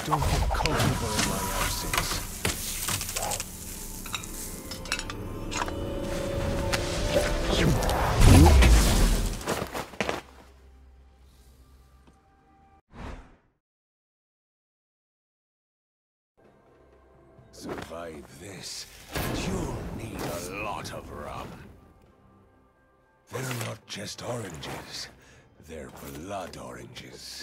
Don't get comfortable in my absence. Survive this, and you'll need a lot of rum. They're not just oranges, they're blood oranges.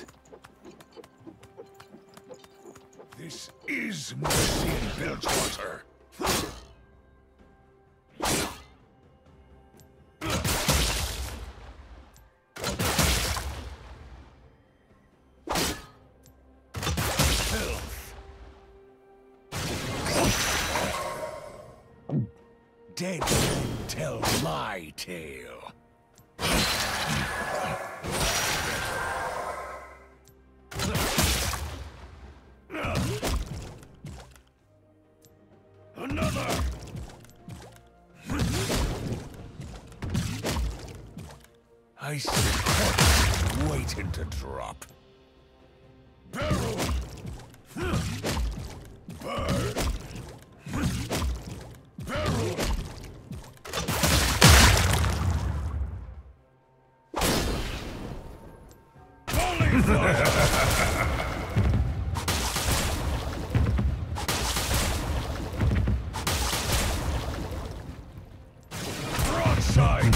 This is mercy in Bilgewater. Dead men tell my tale. Another! I see corpse waiting to drop. Barrel! Burn! Barrel! Volley fire! Broadside!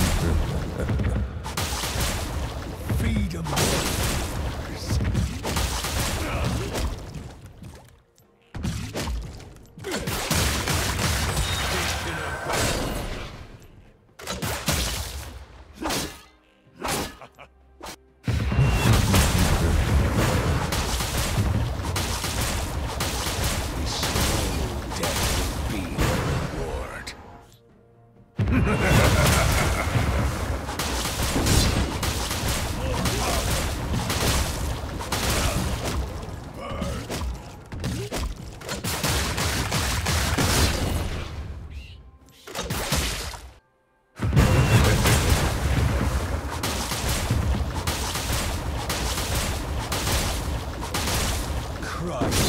Feed 'em warriors. Crush